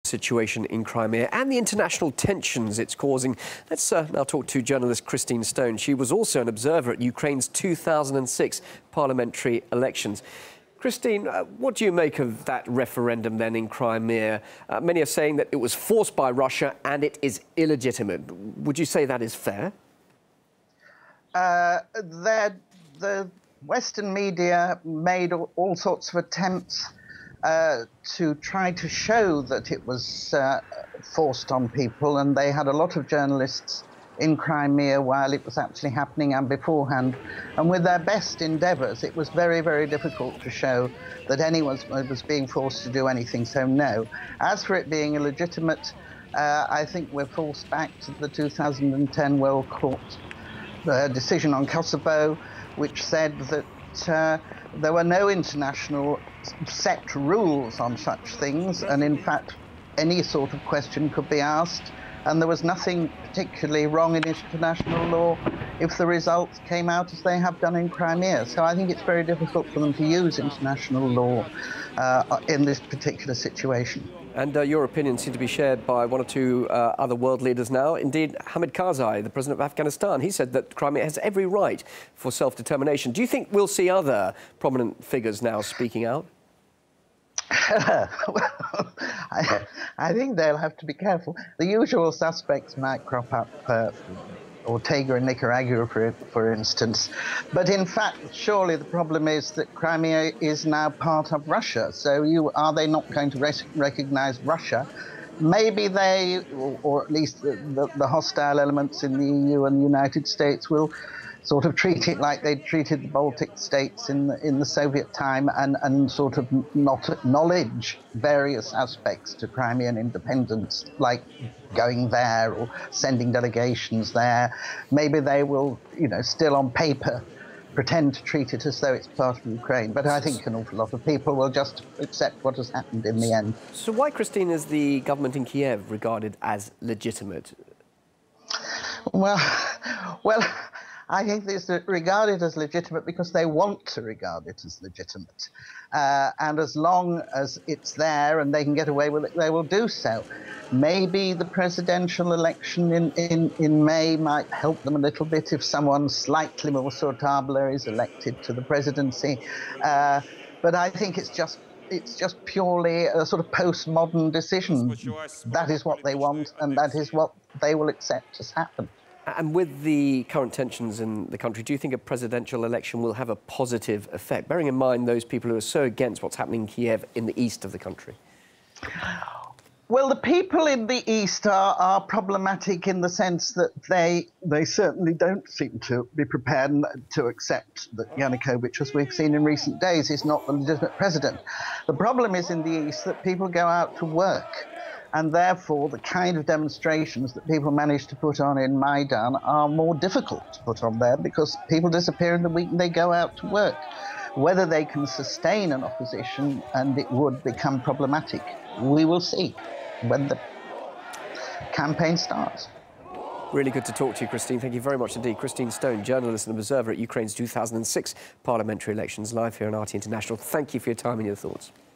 situation in Crimea and the international tensions it's causing. Let's now talk to journalist Christine Stone. She was also an observer at Ukraine's 2006 parliamentary elections. Christine, what do you make of that referendum then in Crimea? Many are saying that it was forced by Russia and it is illegitimate. Would you say that is fair? The Western media made all sorts of attempts to try to show that it was forced on people, and they had a lot of journalists in Crimea while it was actually happening and beforehand. And with their best endeavours, it was very, very difficult to show that anyone was being forced to do anything, so no. As for it being illegitimate, I think we're forced back to the 2010 World Court decision on Kosovo, which said that there were no international set rules on such things, and in fact any sort of question could be asked, and there was nothing particularly wrong in international law if the results came out as they have done in Crimea. So I think it's very difficult for them to use international law in this particular situation. And your opinions seem to be shared by one or two other world leaders now. Indeed, Hamid Karzai, the president of Afghanistan, he said that Crimea has every right for self-determination. Do you think we'll see other prominent figures now speaking out? Well, I think they'll have to be careful. The usual suspects might crop up, Ortega in Nicaragua, for instance. But in fact, surely the problem is that Crimea is now part of Russia. So are they not going to recognize Russia? Maybe they, or at least the hostile elements in the EU and the United States, will sort of treat it like they treated the Baltic states in the Soviet time, and sort of not acknowledge various aspects to Crimean independence, like going there or sending delegations there. Maybe they will, still on paper pretend to treat it as though it's part of Ukraine. But I think an awful lot of people will just accept what has happened in the end. So why, Christine, is the government in Kiev regarded as legitimate? Well, I think it's regarded as legitimate because they want to regard it as legitimate. And as long as it's there and they can get away with it, they will do so. Maybe the presidential election in May might help them a little bit if someone slightly more sortable is elected to the presidency. But I think it's just purely a sort of postmodern decision. That is what they want, and that is what they will accept as happened. And with the current tensions in the country, do you think a presidential election will have a positive effect, bearing in mind those people who are so against what's happening in Kiev in the east of the country? Well, the people in the east are problematic in the sense that they certainly don't seem to be prepared to accept that Yanukovych, as we've seen in recent days, is not the legitimate president. The problem is in the east that people go out to work, and therefore the kind of demonstrations that people manage to put on in Maidan are more difficult to put on there because people disappear in the week and they go out to work. Whether they can sustain an opposition and it would become problematic, we will see when the campaign starts. Really good to talk to you, Christine. Thank you very much indeed. Christine Stone, journalist and observer at Ukraine's 2006 parliamentary elections, live here on RT International. Thank you for your time and your thoughts.